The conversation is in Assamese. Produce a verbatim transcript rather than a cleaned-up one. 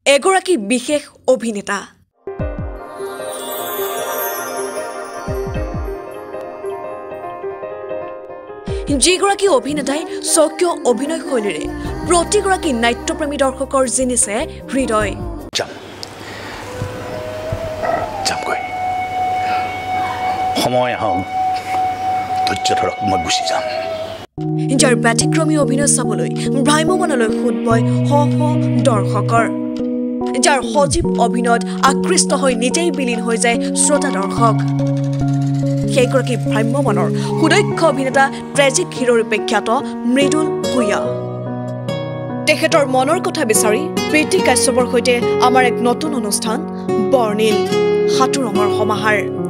এগৰাকী বিশেষ অভিনেতা যিগৰাকী অভিনেতাই স্বকীয় অভিনয় শৈলীৰে প্ৰতিগৰাকী নাট্যপ্ৰেমী দৰ্শকৰ জিনিছে হৃদয় সময় আহক ধৈৰ্য ধৰক মই গুচি যাম যাৰ ব্যতিক্ৰমী অভিনয় চাবলৈ ভ্ৰাম্যমানলৈ সোঁত বয় শ শ দৰ্শকৰ যাৰ সজীৱ অভিনয়ত আকৃষ্ট হৈ নিজেই বিলীন হৈ যায় শ্ৰোতা দৰ্শক সেইগৰাকী ভ্ৰাম্যমানৰ সুদক্ষ অভিনেতা ট্ৰেজিক হিৰোৰূপে খ্যাত মৃদুল ভূঞা তেখেতৰ মনৰ কথা বিচাৰি প্ৰীতি কাশ্যপৰ সৈতে আমাৰ এক নতুন অনুষ্ঠান বৰ্ণিল সাতু ৰঙৰ সমাহাৰ